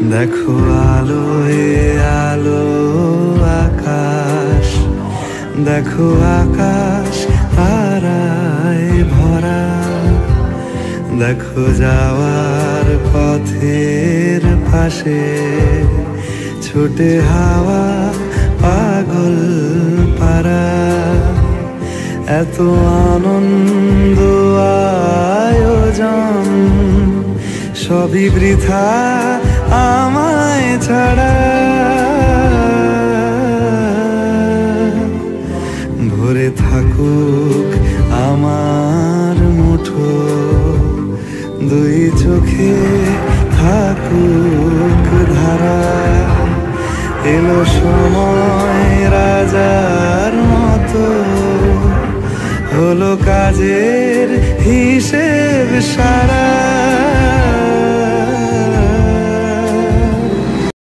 দেখো আলোয় আলো আকাশ, দেখো আকাশ তারায় ভরা, দেখো যাওয়ার পথের পাশে ছুটে হাওয়া পাগল পারা। এত আনন্দ আয়োজন সবই বৃথা আমায় ছাড়া। ভরে থাকুক আমার মুঠো, দুই চোখে থাকুক ধারা। এলো সময় রাজার মতো, হলো কাজের হিসেব সারা।